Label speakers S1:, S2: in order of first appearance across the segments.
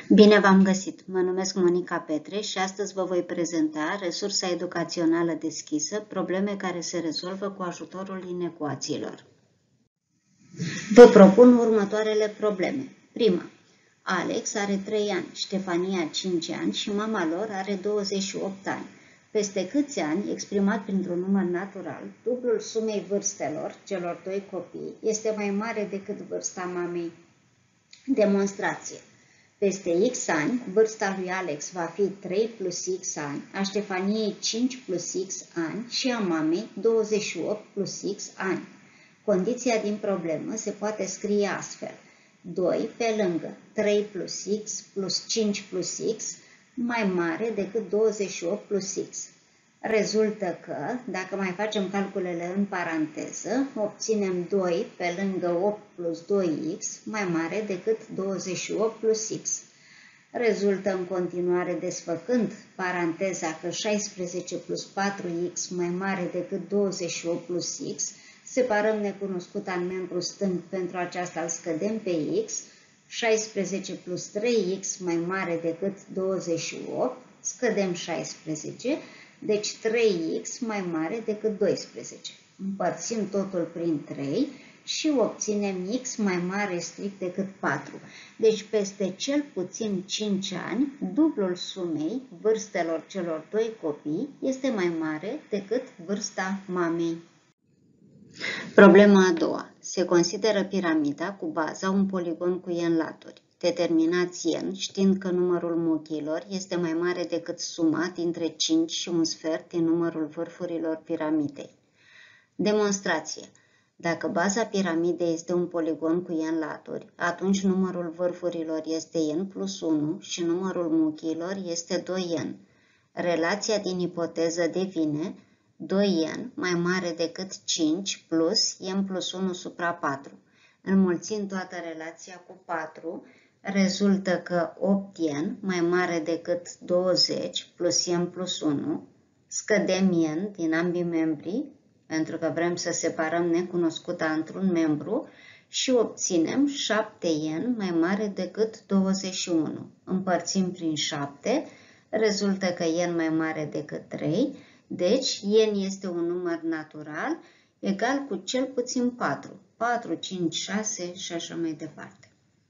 S1: Bine v-am găsit! Mă numesc Monica Petre și astăzi vă voi prezenta resursa educațională deschisă, probleme care se rezolvă cu ajutorul inecuațiilor. Vă propun următoarele probleme. Prima. Alex are 3 ani, Ștefania 5 ani și mama lor are 28 ani. Peste câți ani, exprimat printr-un număr natural, dublul sumei vârstelor celor doi copii este mai mare decât vârsta mamei? Demonstrație. Peste X ani, vârsta lui Alex va fi 3 plus X ani, a Ștefaniei 5 plus X ani și a mamei 28 plus X ani. Condiția din problemă se poate scrie astfel. 2 pe lângă 3 plus X plus 5 plus X mai mare decât 28 plus X. Rezultă că, dacă mai facem calculele în paranteză, obținem 2 pe lângă 8 plus 2x mai mare decât 28 plus x. Rezultă în continuare desfăcând paranteza că 16 plus 4x mai mare decât 28 plus x, separăm necunoscuta în membru stâng, pentru aceasta îl scădem pe x, 16 plus 3x mai mare decât 28, scădem 16, deci 3x mai mare decât 12. Împărțim totul prin 3 și obținem x mai mare strict decât 4. Deci peste cel puțin 5 ani, dublul sumei vârstelor celor doi copii este mai mare decât vârsta mamei. Problema a doua. Se consideră piramida cu baza un poligon cu n laturi. Determinați n știind că numărul muchiilor este mai mare decât suma dintre 5 și un sfert din numărul vârfurilor piramidei. Demonstrație. Dacă baza piramidei este un poligon cu n laturi, atunci numărul vârfurilor este n plus 1 și numărul muchiilor este 2n. Relația din ipoteză devine 2n mai mare decât 5 plus n plus 1 supra 4. Înmulțind toată relația cu 4, rezultă că 8n mai mare decât 20 plus n plus 1, scădem n din ambii membri, pentru că vrem să separăm necunoscuta într-un membru, și obținem 7n mai mare decât 21. Împărțim prin 7, rezultă că n mai mare decât 3, deci n este un număr natural egal cu cel puțin 4, 4, 5, 6 și așa mai departe.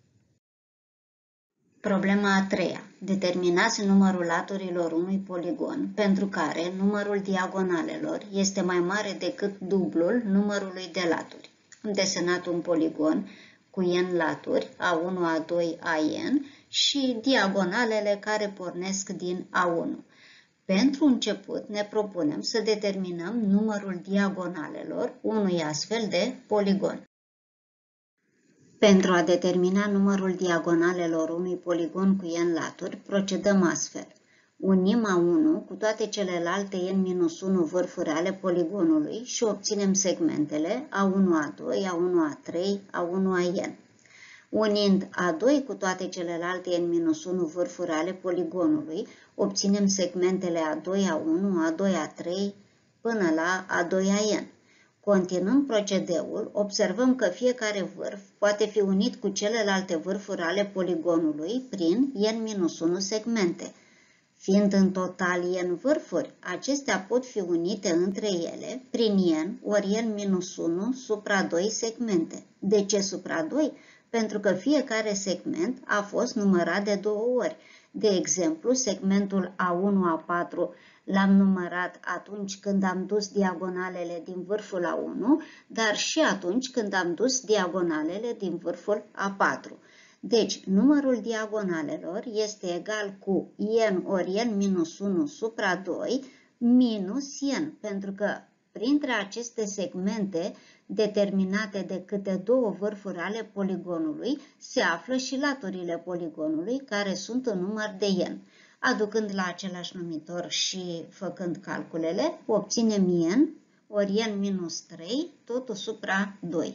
S1: Problema a treia. Determinați numărul laturilor unui poligon pentru care numărul diagonalelor este mai mare decât dublul numărului de laturi. Am desenat un poligon cu n laturi, A1, A2, AN și diagonalele care pornesc din A1. Pentru început ne propunem să determinăm numărul diagonalelor unui astfel de poligon. Pentru a determina numărul diagonalelor unui poligon cu n laturi, procedăm astfel. Unim A1 cu toate celelalte n-1 vârfuri ale poligonului și obținem segmentele A1, A2, A1, A3, A1, AN. Unind A2 cu toate celelalte n-1 vârfuri ale poligonului, obținem segmentele A2, A1, A2, A3 până la A2, AN. Continuând procedeul, observăm că fiecare vârf poate fi unit cu celelalte vârfuri ale poligonului prin n-1 segmente. Fiind în total n vârfuri, acestea pot fi unite între ele prin n ori n-1 supra 2 segmente. De ce supra 2? Pentru că fiecare segment a fost numărat de 2 ori. De exemplu, segmentul A1-A4 l-am numărat atunci când am dus diagonalele din vârful A1, dar și atunci când am dus diagonalele din vârful A4. Deci, numărul diagonalelor este egal cu n ori n-1 supra 2 minus n, pentru că printre aceste segmente determinate de câte 2 vârfuri ale poligonului se află și laturile poligonului, care sunt în număr de n. Aducând la același numitor și făcând calculele, obținem n ori n minus 3, totul supra 2.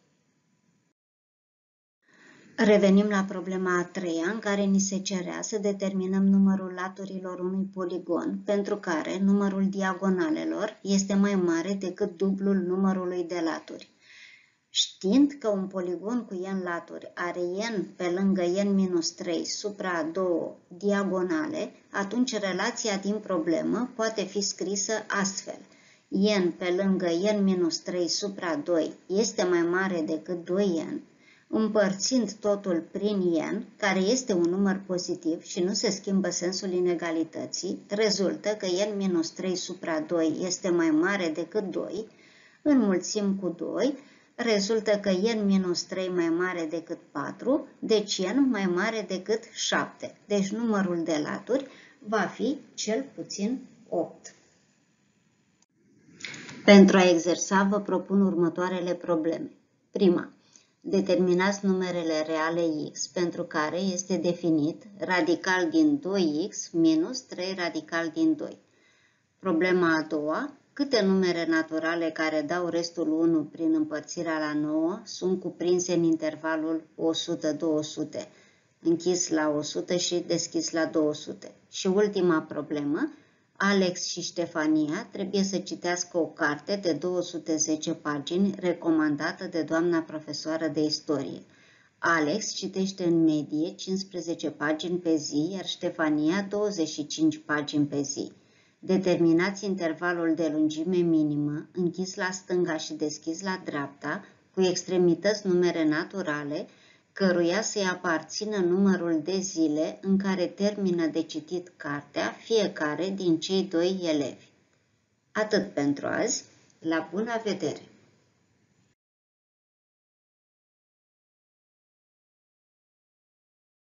S1: Revenim la problema a treia, în care ni se cerea să determinăm numărul laturilor unui poligon, pentru care numărul diagonalelor este mai mare decât dublul numărului de laturi. Știind că un poligon cu n laturi are n pe lângă n-3 supra două diagonale, atunci relația din problemă poate fi scrisă astfel. N pe lângă n-3 supra 2 este mai mare decât 2n, împărțind totul prin n, care este un număr pozitiv și nu se schimbă sensul inegalității, rezultă că n-3 supra 2 este mai mare decât 2, înmulțim cu 2, rezultă că n-3 mai mare decât 4, deci n mai mare decât 7. Deci numărul de laturi va fi cel puțin 8. Pentru a exersa, vă propun următoarele probleme. Prima. Determinați numerele reale x, pentru care este definit radical din 2x minus 3 radical din 2. Problema a doua. Câte numere naturale care dau restul 1 prin împărțirea la 9 sunt cuprinse în intervalul 100-200, închis la 100 și deschis la 200? Și ultima problemă. Alex și Ștefania trebuie să citească o carte de 210 pagini recomandată de doamna profesoară de istorie. Alex citește în medie 15 pagini pe zi, iar Ștefania 25 pagini pe zi. Determinați intervalul de lungime minimă, închis la stânga și deschis la dreapta, cu extremități numere naturale, căruia să-i aparțină numărul de zile în care termină de citit cartea fiecare din cei doi elevi. Atât pentru azi, la bună vedere!